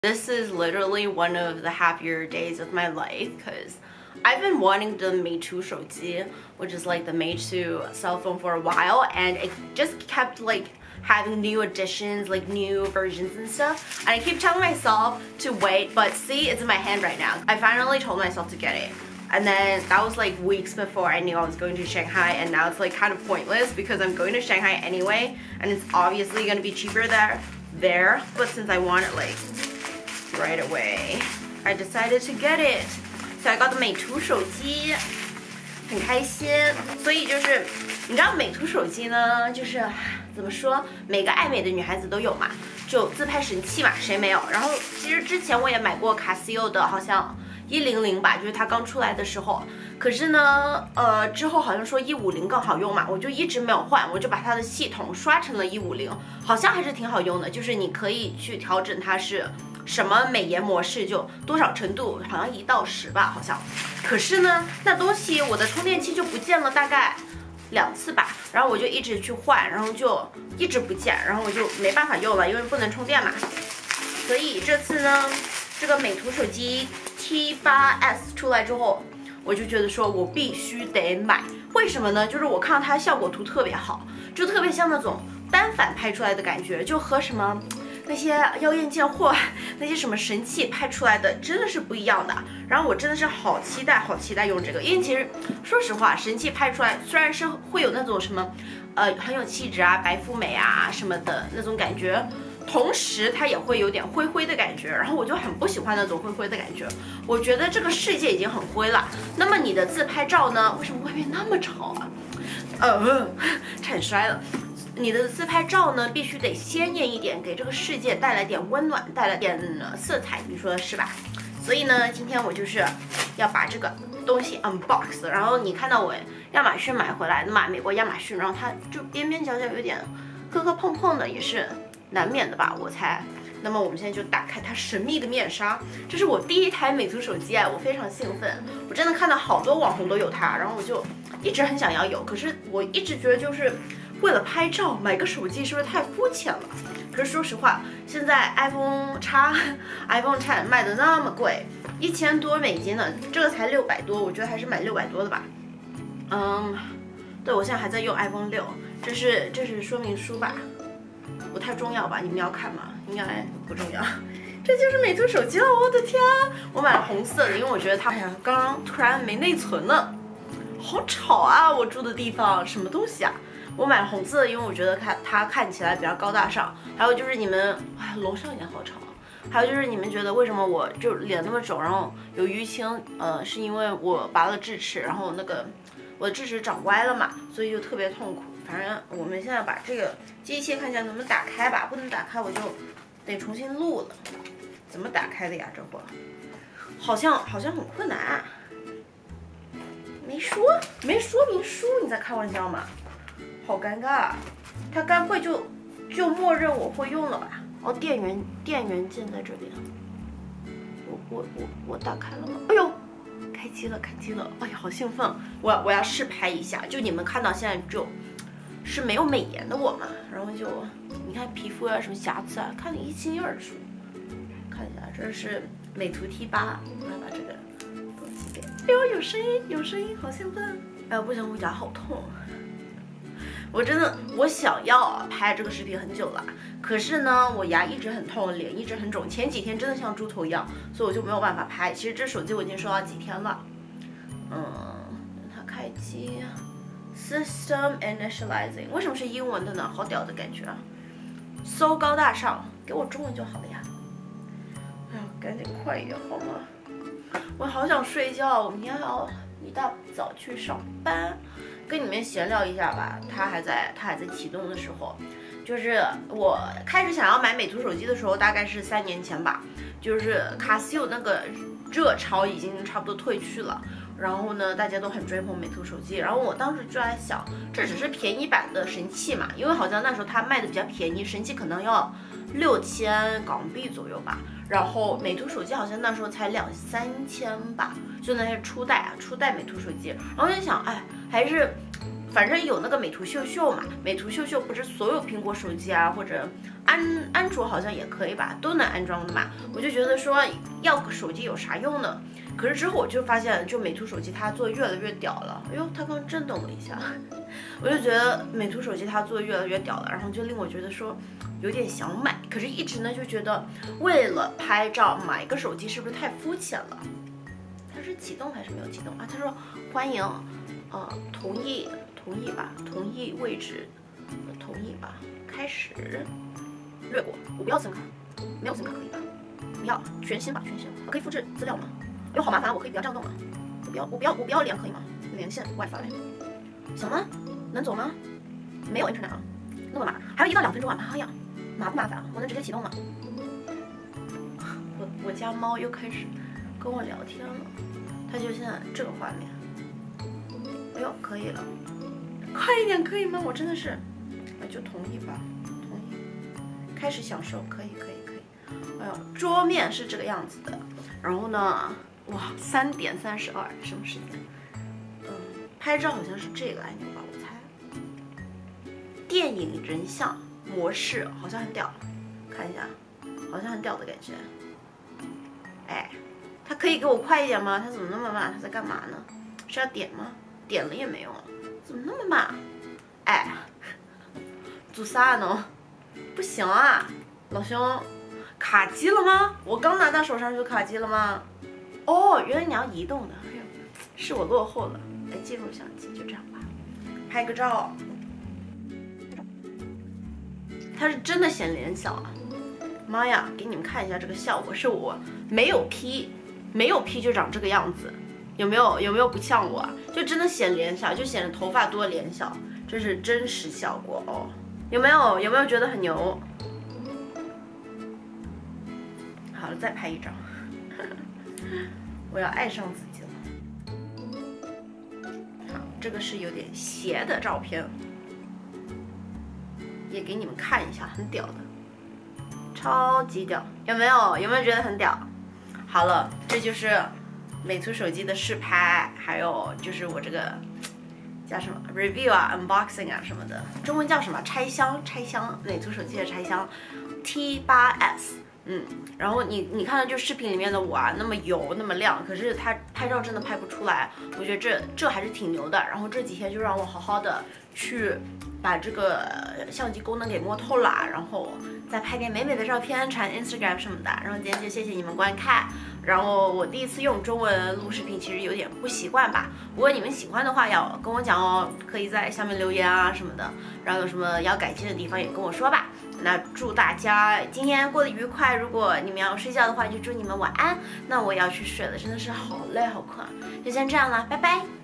This is literally one of the happier days of my life because I've been wanting the Meitu 手机, which is like the Meitu cell phone for a while, and it just kept like having new additions, like new versions and stuff. And I keep telling myself to wait, but see, it's in my hand right now. I finally told myself to get it. And then that was like weeks before I knew I was going to Shanghai, and now it's like kind of pointless because I'm going to Shanghai anyway, and it's obviously going to be cheaper there. But since I want it like right away, I decided to get it. So I got the 美图手机，很开心。所以就是你知道美图手机呢，就是怎么说，每个爱美的女孩子都有嘛，就自拍神器嘛，谁没有？然后其实之前我也买过卡西欧的，好像100吧，就是它刚出来的时候。可是呢，之后好像说150更好用嘛，我就一直没有换，我就把它的系统刷成了150，好像还是挺好用的。就是你可以去调整它是什么美颜模式，就多少程度，好像1到10吧，好像。可是呢，那东西我的充电器就不见了，大概2次吧，然后我就一直去换，然后就一直不见，然后我就没办法用了，因为不能充电嘛。所以这次呢，这个美图手机 T8S 出来之后，我就觉得说我必须得买。为什么呢？就是我看到它效果图特别好，就特别像那种单反拍出来的感觉，就和什么那些妖艳贱货、那些什么神器拍出来的真的是不一样的。然后我真的是好期待用这个，因为其实说实话，神器拍出来虽然是会有那种什么很有气质啊、白富美啊什么的那种感觉。同时它也会有点灰灰的感觉，然后我就很不喜欢那种灰灰的感觉。我觉得这个世界已经很灰了，那么你的自拍照呢？为什么外面那么吵啊？差点摔了。你的自拍照呢，必须得鲜艳一点，给这个世界带来点温暖，带来点色彩，你说是吧？所以呢，今天我就是要把这个东西 unbox， 然后你看到我亚马逊买回来的嘛，美国亚马逊，然后它就边边角角有点磕磕碰碰的，也是难免的吧，我猜。那么我们现在就打开它神秘的面纱，这是我第一台美图手机啊，我非常兴奋。我真的看到好多网红都有它，然后我就一直很想要有，可是我一直觉得就是为了拍照买个手机是不是太肤浅了？可是说实话，现在 iPhone X 卖的那么贵，1000多美金呢，这个才600多，我觉得还是买600多的吧。对，我现在还在用 iPhone 6，这是说明书吧？不太重要吧？你们要看吗？应该不重要。这就是美图手机了，我的天！我买了红色的，因为我觉得它，哎呀，刚刚突然没内存了，好吵啊！我住的地方什么东西啊？我买了红色的，因为我觉得它看起来比较高大上。还有就是你们，哎，楼上也好吵。还有就是你们觉得为什么我就脸那么肿，然后有淤青？是因为我拔了智齿，然后那个我的智齿长歪了嘛，所以就特别痛苦。反正我们现在把这个机器看一下能不能打开吧，不能打开我就得重新录了。怎么打开的呀？这会儿好像很困难啊。没说明书，你在开玩笑吗？好尴尬，它该不会就默认我会用了吧？哦，电源键在这边。我打开了吗？哎呦，开机了！哎呀，好兴奋！我要试拍一下，就你们看到现在就是没有美颜的我嘛，然后就你看皮肤啊什么瑕疵啊，看得一清二楚。看一下，这是美图 T8，我来把这个东西给，哎呦，有声音，好兴奋！哎呀，不行，我牙好痛。我想要拍这个视频很久了，可是呢，我牙一直很痛，脸一直很肿，前几天真的像猪头一样，所以我就没有办法拍。其实这手机我已经收到几天了，它开机 ，System Initializing， 为什么是英文的呢？好屌的感觉啊，so 高大上，给我中文就好了呀。哎呀，赶紧快一点好吗？我好想睡觉，我明天还要一大早去上班。跟你们闲聊一下吧，它还在启动的时候，就是我开始想要买美图手机的时候，大概是3年前吧，就是卡西欧那个热潮已经差不多退去了，然后呢，大家都很追捧美图手机，然后我当时就在想，这只是便宜版的神器嘛，因为好像那时候它卖的比较便宜，神器可能要6000港币左右吧，然后美图手机好像那时候才2、3千吧，就那些初代美图手机，然后我就想，哎，还是反正有那个美图秀秀嘛，美图秀秀不是所有苹果手机啊或者安卓好像也可以吧，都能安装的嘛。我就觉得说要个手机有啥用呢？可是之后我就发现，就美图手机它做得越来越屌了。哎呦，它刚震动了一下，我就觉得美图手机它做得越来越屌了，然后就令我觉得说有点想买。可是一直呢就觉得为了拍照买个手机是不是太肤浅了？它是启动还是没有启动啊？他说欢迎，同意吧，同意位置，同意吧，开始，略过，我不要声卡，没有声卡可以吧？不要，全新吧，全新，可以复制资料吗？哎呦，好麻烦，我可以不要这样动吗？我不要连可以吗？连线 WiFi， 行吗？能走吗？没有 Internet 啊，那么麻烦，还有1到2分钟啊！妈呀，麻不麻烦啊？我能直接启动吗？我家猫又开始跟我聊天了，它就现在这个画面。哎呦，可以了，快一点可以吗？我真的是，那就同意吧，同意，开始享受，可以。哎呦，桌面是这个样子的，然后呢，哇，3点32，什么时间？拍照好像是这个按钮吧，我猜。电影人像模式好像很屌，看一下，好像很屌的感觉。哎，它可以给我快一点吗？它怎么那么慢？它在干嘛呢？是要点吗？点了也没用，怎么那么慢？哎，做啥呢？不行啊，老兄。卡机了吗？我刚拿到手上就卡机了吗？哦，原来你要移动的，哎呦，是我落后了。来进入相机，就这样吧，拍个照。它是真的显脸小啊！妈呀，给你们看一下这个效果，是我没有 P 就长这个样子，有没有不像我啊？就真的显脸小，就显得头发多脸小，这是真实效果哦。有没有觉得很牛？好了，再拍一张，我要爱上自己了。好，这个是有点斜的照片，也给你们看一下，很屌的，超级屌，有没有觉得很屌？好了，这就是美图手机的试拍，还有就是我这个叫什么 review 啊、unboxing 啊什么的，中文叫什么？拆箱，美图手机的拆箱 T8S。然后你看到就视频里面的我啊，那么油那么亮，可是它拍照真的拍不出来，我觉得这还是挺牛的。然后这几天就让我好好的去把这个相机功能给摸透了，然后再拍点美美的照片传 Instagram 什么的。然后今天就谢谢你们观看。然后我第一次用中文录视频，其实有点不习惯吧。如果你们喜欢的话，要跟我讲哦，可以在下面留言啊什么的。然后有什么要改进的地方也跟我说吧。那祝大家今天过得愉快。如果你们要睡觉的话，就祝你们晚安。那我也要去睡了，真的是好累好困。就先这样了，拜拜。